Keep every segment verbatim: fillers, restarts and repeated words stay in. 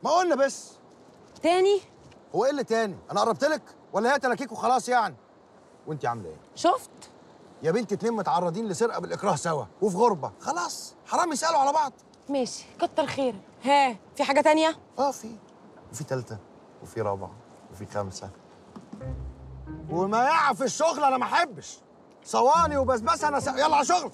ما قلنا بس. تاني؟ هو ايه اللي تاني؟ انا قربت لك ولا هي تلاكيك وخلاص يعني؟ وانت عامله ايه؟ شفت؟ يا بنتي اتنين متعرضين لسرقه بالاكراه سوا وفي غربه، خلاص حرام يسالوا على بعض. ماشي كتر خيرك. ها في حاجه تانية؟ اه في، وفي تالتة وفي رابعه وفي خمسه، وما يقع في الشغل انا ما احبش. صواني وبسبسه انا س... يلا على شغلك.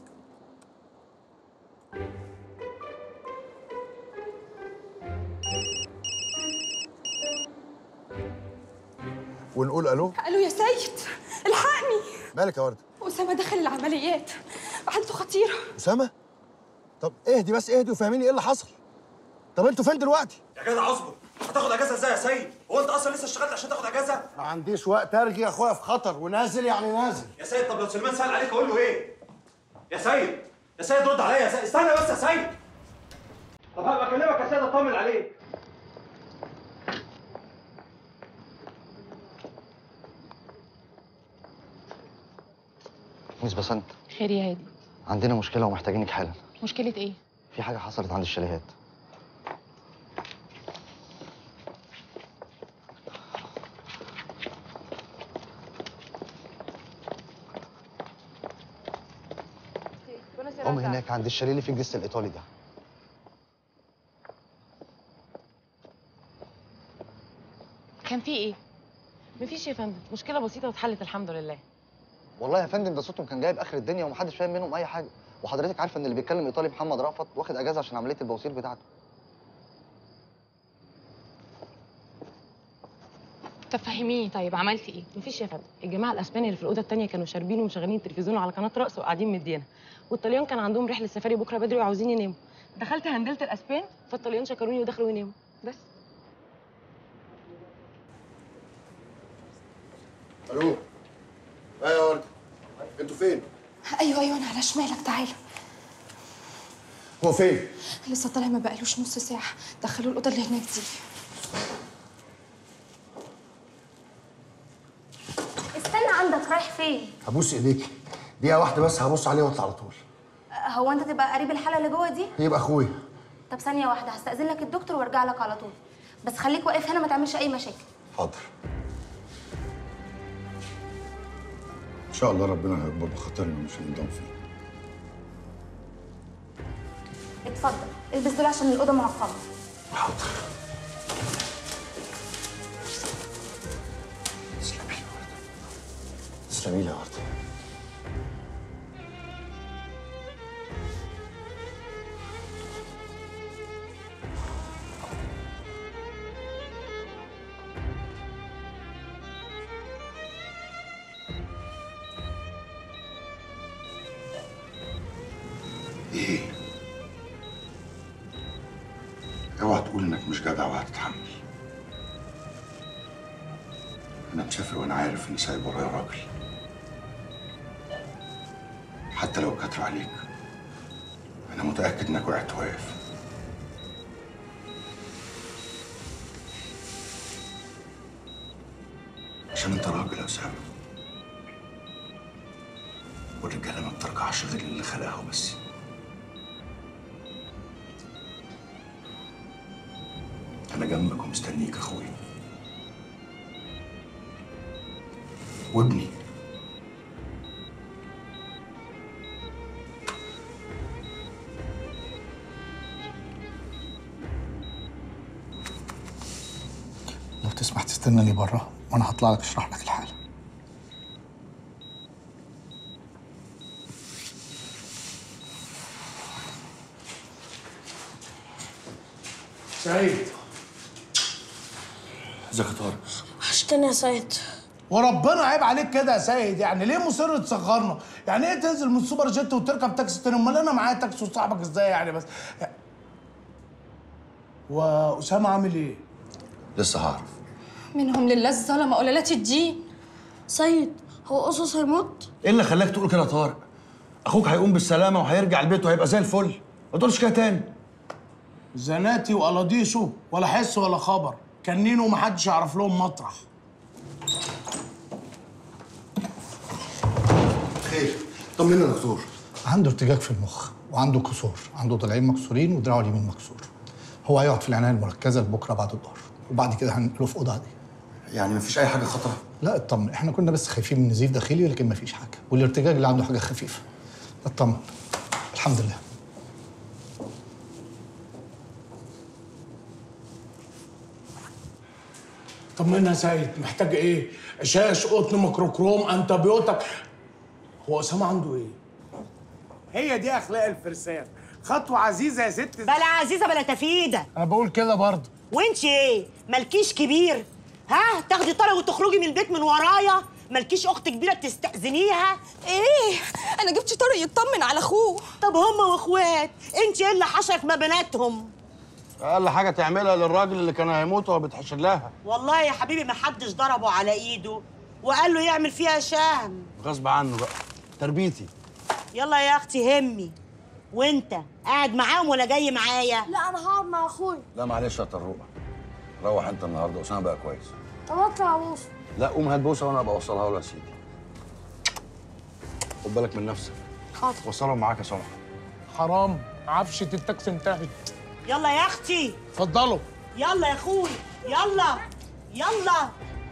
ونقول الو. الو يا سيد، الحقني. مالك يا ورده؟ اسامه دخل العمليات، حالته خطيره. اسامه؟ طب اهدي بس اهدي وفهميني ايه اللي حصل. طب انتوا فين دلوقتي؟ يا جدع اصبر، هتاخد اجازه ازاي يا سيد؟ هو انت اصلا لسه اشتغلت عشان تاخد اجازه؟ ما عنديش وقت ارجي يا اخويا، في خطر ونازل يعني نازل. يا سيد طب لو سليمان سأل عليك اقول له ايه؟ يا سيد يا سيد رد عليا يا سيد، استنى بس يا سيد. طب هبقى اكلمك يا سيد اطمن عليك. ميس بسنت، خير يا هادي؟ عندنا مشكلة ومحتاجينك حالا. مشكلة ايه؟ في حاجة حصلت عند الشاليهات. قوم هناك عند الشاليه اللي فيه الجسر الإيطالي ده. كان في ايه؟ مفيش يا فندم، مشكلة بسيطة واتحلت الحمد لله. والله يا فندم ده صوتهم كان جايب آخر الدنيا ومحدش فاهم منهم أي حاجة، وحضرتك عارفة إن اللي بيتكلم إيطالي محمد رأفت واخد أجازة عشان عملية البواسير بتاعته. طب فهميني طيب عملتي ايه؟ مفيش يا فندم، الجماعة الأسبان اللي في الأوضة التانية كانوا شاربين ومشغلين التلفزيون على قناة رقص وقاعدين مدينا، والطليان كان عندهم رحلة سفاري بكرة بدري وعاوزين يناموا. دخلت هندلت الأسبان فالطليان شكروني ودخلوا يناموا، بس. الو. ايوه يا ورده، انتوا فين؟ ايوه ايوه انا على شمالك، تعالى. هو فين؟ لسه طالع ما بقالوش نص ساعه، دخلوه الاوضه اللي هناك دي. استنى عندك، رايح فين؟ هبوس ايديكي، دقيقه واحده بس هبص عليه واطلع على طول. هو انت تبقى قريب الحاله اللي جوه دي؟ يبقى اخويا. طب ثانيه واحده، هستأذن لك الدكتور وارجع لك على طول، بس خليك واقف هنا ما تعملش اي مشاكل. حاضر. ان شاء الله ربنا هيكبر بخاطرنا مش هنندم فيه. اتفضل البس دول عشان الاوضه معقمه. حاضر. تسلمي لي يا ورده، تسلمي لي يا ورده. ايه؟ اوعى تقول انك مش جدع وهتتحمل. انا مسافر وانا عارف اني سايب ورايا راجل، حتى لو كتر عليك انا متاكد انك وقعت واقف. عشان انت راجل يا اسامه، والرجاله ما بترجعش غير اللي خلقها وبس. أنا جنبك ومستنيك أخويا وابني. لو تسمح تستناني بره وأنا هطلع لك أشرح لك الحالة. سعيد. ازيك يا طارق؟ وحشتني يا سيد. وربنا عيب عليك كده يا سيد، يعني ليه مصر تصغرنا؟ يعني ايه تنزل من السوبر جيت وتركب تاكسي تاني؟ امال انا معايا تاكسي وصاحبك ازاي يعني بس؟ واسامه عامل ايه؟ لسه هعرف. منهم لله الظلمه قلالات الدين. سيد هو قصص هيموت؟ ايه اللي خلاك تقول كده يا طارق؟ اخوك هيقوم بالسلامه وهيرجع البيت وهيبقى زي الفل، ما تقولش كده تاني. زناتي وقلاضيشه ولا حس ولا خبر، كنينه ومحدش يعرف لهم مطرح. خير، طمنا يا دكتور. عنده ارتجاج في المخ وعنده كسور، عنده ضلعين مكسورين ودراعه اليمين مكسور. هو هيقعد في العنايه المركزه لبكره بعد الظهر، وبعد كده هننقله في اوضه عاديه. يعني مفيش اي حاجه خطره؟ لا اطمن، احنا كنا بس خايفين من نزيف داخلي، لكن مفيش حاجه، والارتجاج اللي عنده حاجه خفيفه. اطمن الحمد لله. طمنا يا سيد، محتاج ايه؟ شاش، قطن، ميكروكروم، انتبيوتك. هو اسامه عنده ايه؟ هي دي اخلاق الفرسان، خطوه عزيزه يا ست. بلا عزيزه بلا تفيده. انا بقول كده برضه. وانت ايه؟ مالكيش كبير؟ ها؟ تاخدي طلق وتخرجي من البيت من ورايا؟ مالكيش اخت كبيره تستأذنيها؟ ايه؟ انا جبت طارق يطمن على اخوه. طب هما واخوات، انت ايه اللي حشرك ما بيناتهم؟ اقل حاجه تعملها للراجل اللي كان هيموت وهو بيتحشر لها. والله يا حبيبي ما حدش ضربه على ايده وقال له يعمل فيها شهم. غصب عنه بقى، تربيتي. يلا يا اختي همي. وانت قاعد معاهم ولا جاي معايا؟ لا انا هقعد مع اخويا. لا معلش يا طروقه، روح انت النهارده، اسامه بقى كويس. طب اطلع ابوس. لا قوم هات بوسه وانا ابقى اوصلها له يا سيدي. خد بالك من نفسك. حاضر. وصلهم معاك يا سمعه. حرام، عفشه التاكسي انتهت. يلا يا اختي. اتفضلوا. يلا يا اخوي، يلا يلا.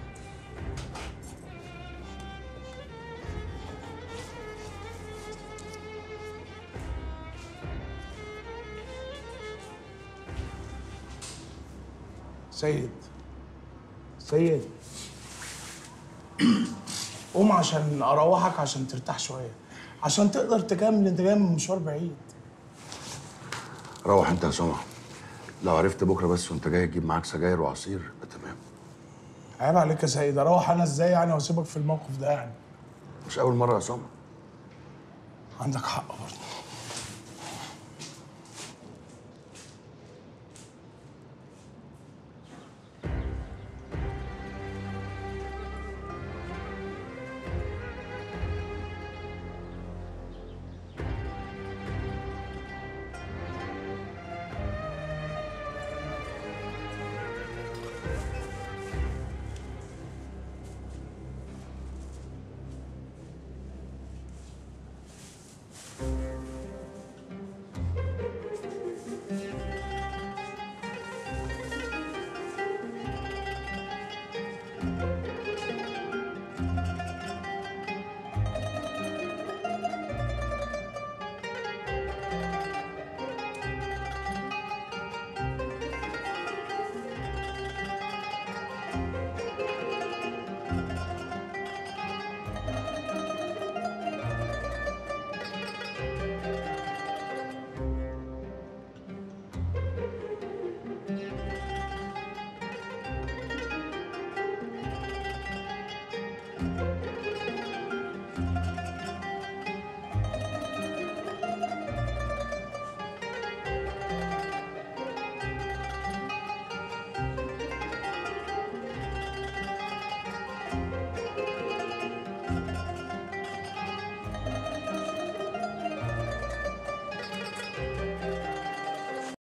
سيد سيد قوم عشان اروحك، عشان ترتاح شويه، عشان تقدر تكمل، انت جاي من مشوار بعيد. روح انت يا سمعه، لو عرفت بكره بس وانت جاي تجيب معاك سجاير وعصير يبقى تمام. عيب عليك يا سيد، اروح انا ازاي يعني واسيبك في الموقف ده يعني؟ مش اول مره يا سمعه. عندك حق برضه.